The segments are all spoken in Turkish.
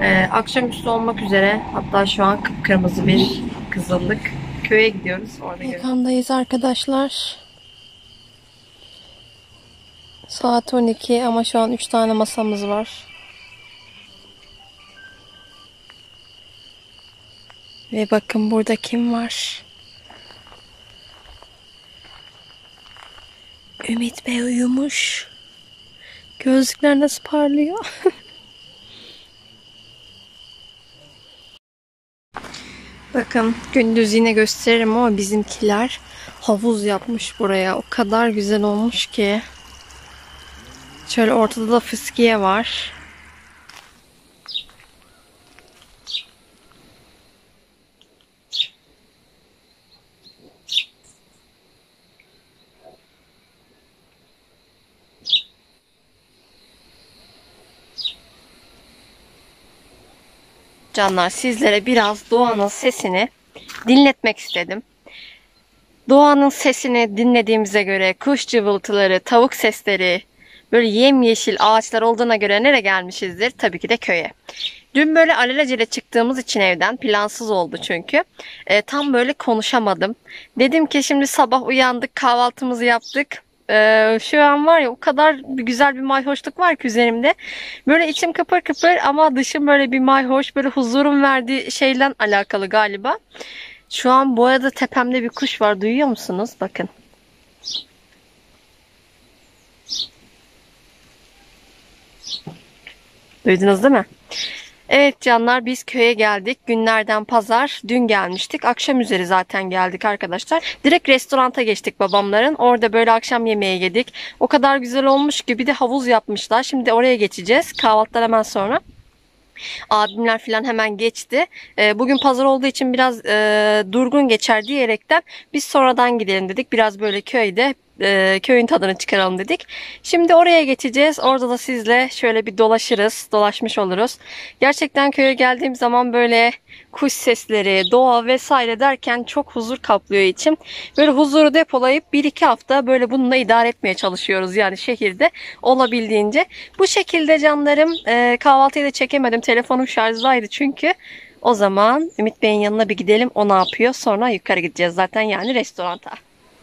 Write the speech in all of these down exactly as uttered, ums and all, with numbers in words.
Ee, akşamüstü olmak üzere, hatta şu an kıpkırmızı bir kızıllık. Köye gidiyoruz. Orada Mekandayız arkadaşlar. Saat on iki ama şu an üç tane masamız var. Ve bakın burada kim var? Ümit Bey uyumuş. Gözlükler nasıl parlıyor? Bakın gündüz yine gösteririm ama bizimkiler havuz yapmış buraya. O kadar güzel olmuş ki. Şöyle ortada da fıskiye var. Canlar, sizlere biraz doğanın sesini dinletmek istedim. Doğanın sesini dinlediğimize göre kuş cıvıltıları, tavuk sesleri, böyle yemyeşil ağaçlar olduğuna göre nereye gelmişizdir? Tabii ki de köye. Dün böyle alelacele çıktığımız için evden, plansız oldu çünkü. E, tam böyle konuşamadım. Dedim ki şimdi sabah uyandık, kahvaltımızı yaptık. Ee, şu an var ya, o kadar güzel bir mayhoşluk var ki üzerimde. Böyle içim kıpır kıpır ama dışım böyle bir mayhoş, böyle huzurun verdiği şeyle alakalı galiba. Şu an bu arada tepemde bir kuş var, duyuyor musunuz? Bakın. Duydunuz değil mi? Evet canlar, biz köye geldik. Günlerden pazar. Dün gelmiştik. Akşam üzeri zaten geldik arkadaşlar. Direkt restoranta geçtik babamların. Orada böyle akşam yemeği yedik. O kadar güzel olmuş ki, bir de havuz yapmışlar. Şimdi oraya geçeceğiz. Kahvaltıdan hemen sonra. Abimler falan hemen geçti. E, bugün pazar olduğu için biraz e, durgun geçer diyerekten biz sonradan gidelim dedik. Biraz böyle köyde e, köyün tadını çıkaralım dedik. Şimdi oraya geçeceğiz. Orada da sizle şöyle bir dolaşırız. Dolaşmış oluruz. Gerçekten köye geldiğim zaman böyle kuş sesleri, doğa vesaire derken çok huzur kaplıyor içim. Böyle huzuru depolayıp bir iki hafta böyle bununla idare etmeye çalışıyoruz yani şehirde olabildiğince. Bu şekilde canlarım, e, kahvaltıyı da çekemedim. Telefonum şarjdaydı çünkü. O zaman Ümit Bey'in yanına bir gidelim. O ne yapıyor? Sonra yukarı gideceğiz zaten, yani restoranta.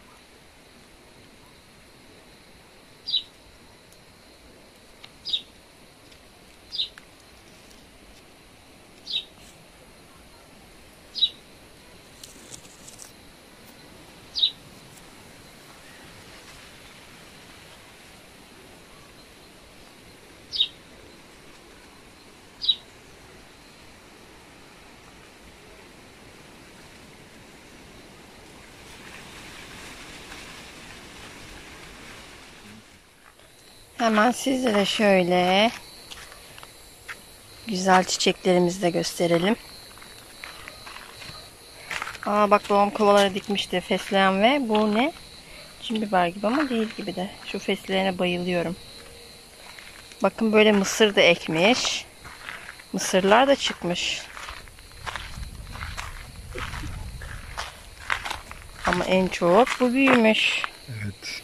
Hemen sizlere şöyle güzel çiçeklerimizi de gösterelim. Aa bak, babam kovalara dikmişti fesleğen ve bu ne? Cimbiber gibi ama değil gibi de. Şu fesleğene bayılıyorum. Bakın böyle mısır da ekmiş. Mısırlar da çıkmış. Ama en çok bu büyümüş. Evet.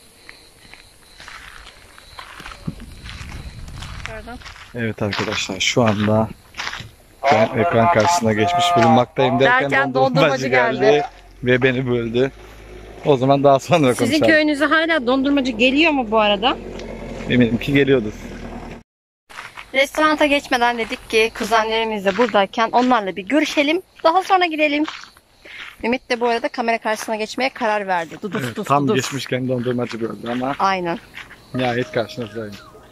Pardon. Evet arkadaşlar, şu anda ben ekran karşısına geçmiş bulunmaktayım derken, Derken dondurmacı, dondurmacı geldi. geldi. Ve beni böldü. O zaman daha sonra konuşalım. Sizin köyünüze hala dondurmacı geliyor mu bu arada? Eminim ki geliyordur. Restoranta geçmeden dedik ki kuzenlerimiz de buradayken onlarla bir görüşelim. Daha sonra gidelim. Ümit de bu arada kamera karşısına geçmeye karar verdi. Duduf, Evet, duduf, tam duduf. geçmişken dondurmacı böldü ama Aynen. nihayet karşınızdayım.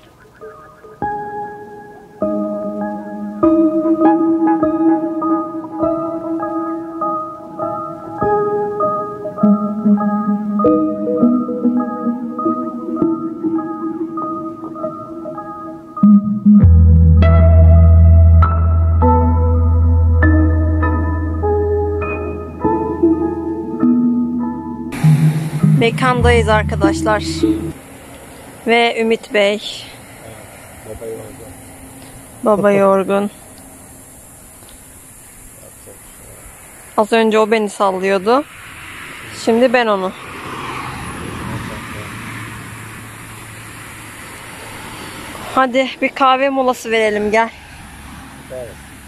Mekandayız arkadaşlar. Ve Ümit Bey. Evet, baba yorgun. Baba yorgun. Az önce o beni sallıyordu. Şimdi ben onu. Hadi bir kahve molası verelim, gel. Evet.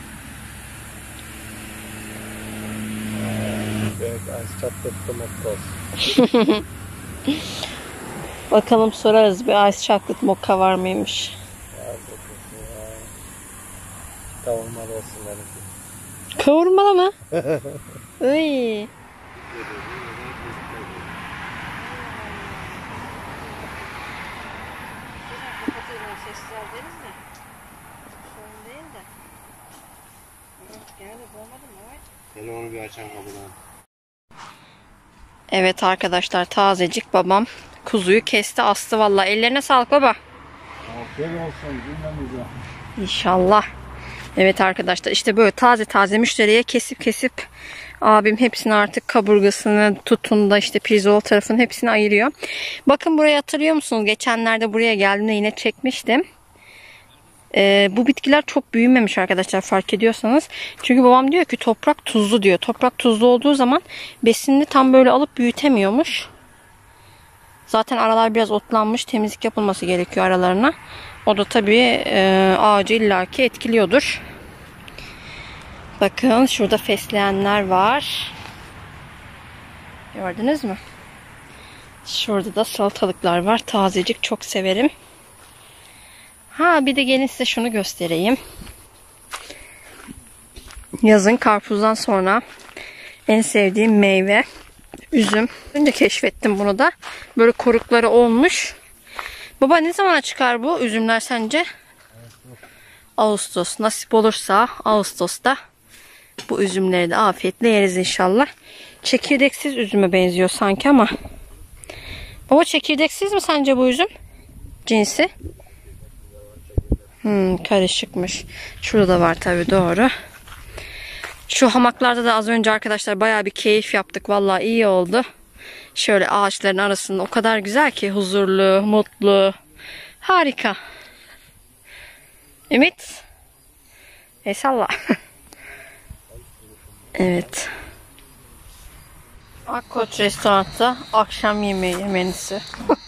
Evet, az çatlattım mokka. Bakalım sorarız bir ice chocolate mocha var mıymış. Kavurmalı olsun benimki. Kavurmalı mı? Iy. Hele onu bir açan kapıdan. Evet arkadaşlar, tazecik babam kuzuyu kesti, astı vallahi. Ellerine sağlık baba. Afiyet olsun cümlemize. İnşallah. Evet arkadaşlar, işte böyle taze taze müşteriye kesip kesip abim hepsini artık kaburgasını tutun da işte pirzol tarafının hepsini ayırıyor. Bakın burayı hatırlıyor musunuz? Geçenlerde buraya geldiğimde yine çekmiştim. Ee, bu bitkiler çok büyümemiş arkadaşlar, fark ediyorsanız. Çünkü babam diyor ki toprak tuzlu diyor. Toprak tuzlu olduğu zaman besinini tam böyle alıp büyütemiyormuş. Zaten aralar biraz otlanmış. Temizlik yapılması gerekiyor aralarına. O da tabii e, ağacı illaki etkiliyordur. Bakın şurada fesleğenler var. Gördünüz mü? Şurada da salatalıklar var. Tazecik, çok severim. Ha bir de gelin size şunu göstereyim. Yazın karpuzdan sonra en sevdiğim meyve üzüm. Önce keşfettim bunu da. Böyle korukları olmuş. Baba ne zamana çıkar bu üzümler sence? Ağustos. Nasip olursa Ağustos'ta bu üzümleri de afiyetle yeriz inşallah. Çekirdeksiz üzüme benziyor sanki ama. Baba çekirdeksiz mi sence bu üzüm? Cinsi? Hmm, karışıkmış. Şurada da var tabii, doğru. Şu hamaklarda da az önce arkadaşlar bayağı bir keyif yaptık. Vallahi iyi oldu. Şöyle ağaçların arasında o kadar güzel ki, huzurlu, mutlu. Harika. Ümit. Eyvallah. Evet. Akkoç restoranda akşam yemeği menüsü.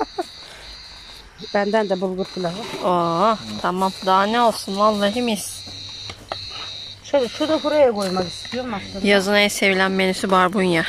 Benden de bulgur pilavı. Oo, tamam. Daha ne olsun, vallahi mis. Şöyle şurada buraya koymak istiyorum aslında. Yazın en sevilen menüsü barbunya.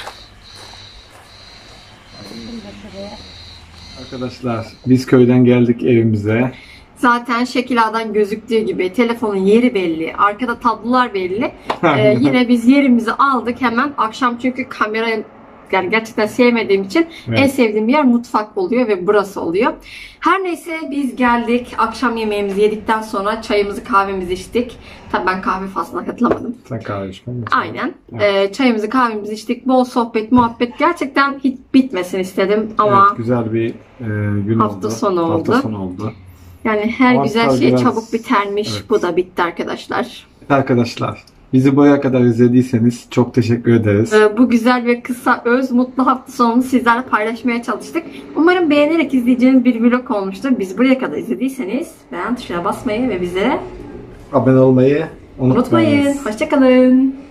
Arkadaşlar biz köyden geldik evimize. Zaten şekillerden gözüktüğü gibi telefonun yeri belli. Arkada tablolar belli. Ee, yine biz yerimizi aldık hemen. Akşam çünkü kamerayı yani gerçekten sevmediğim için Evet. en sevdiğim yer mutfak oluyor ve burası oluyor. Her neyse biz geldik. Akşam yemeğimizi yedikten sonra çayımızı kahvemizi içtik. Tabii ben kahve faslına katılamadım. Sen kahve içmedin mi? Aynen. Evet. Ee, çayımızı kahvemizi içtik. Bol sohbet, muhabbet. Gerçekten hiç bitmesin istedim ama Evet, güzel bir e, gün hafta oldu. sonu oldu. Hafta sonu oldu. yani her Ama güzel tabii şey biraz- çabuk bitermiş. Evet. Bu da bitti arkadaşlar. Arkadaşlar bizi buraya kadar izlediyseniz çok teşekkür ederiz. Ee, Bu güzel ve kısa, öz, mutlu hafta sonunu sizlerle paylaşmaya çalıştık. Umarım beğenerek izleyeceğiniz bir vlog olmuştur. Biz buraya kadar izlediyseniz beğen tuşuna basmayı ve bize Abone olmayı unutmayın. unutmayın. Hoşçakalın.